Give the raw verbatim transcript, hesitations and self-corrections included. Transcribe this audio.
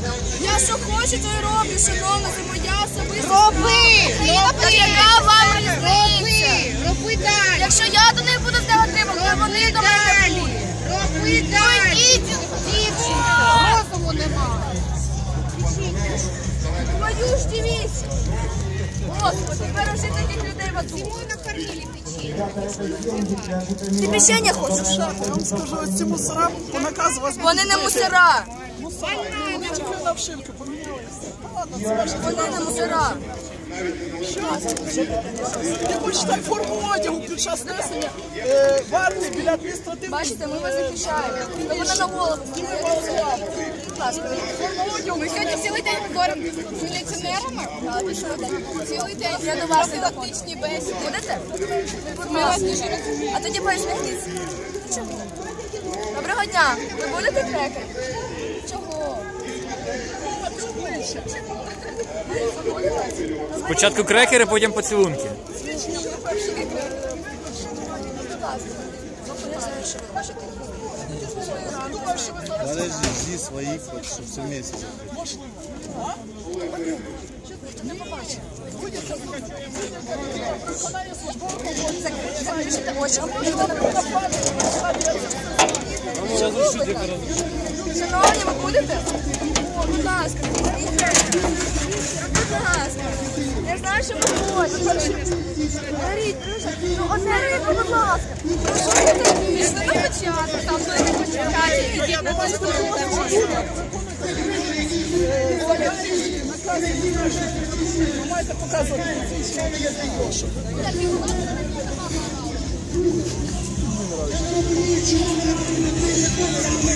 Я що хочу, то й роблю, шановна, це моя особиста Роби! Роби! Яка вам різниця? Роби далі! Якщо я до них буду з негативом, то вони до мене будуть. Роби далі! Дівчинка! Розуму немає! Твою ж дивіться! Господи, тепер уже таких людей в аду. Йому накормили печенье. Ти печення хочеш? Я вам скажу, ось ці мусора по наказу вас Вони не мусора. мусора. Вони тільки на вшивку помінялися. Ладно, це ваше. Вони не мусора. Я почитаю форму одягу під час несення е, варти біля адміністративних. Бачите, ми вас захищаємо. То вона на голову. Будь ласка. Форма одягу. Ми сьогодні цілий день говоримо з міліціонерами. Цілий день Я до вас йду. практичні бесіди. Будете? Ми вас дуже розуміємо. А тоді посміхніться. Чому? Доброго дня. Ви будете крекер? Чого? Спочатку крекери, потім поцілунки. Подожди, жди своих, хоть, чтобы все вместе. Не побачив. Закричите очі. Шановні, ви будете? Будь ласка, будь ласка. Я знаю, що ви хочете. Даріть, ну одне рибу, будь ласка. Що ви так пішли на початку? Там будете почекати. Ідіть на той сторону. Ви маєте показувати фізичні.